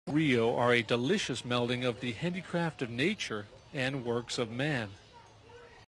Rio are a delicious melding of the handicraft of nature and works of man.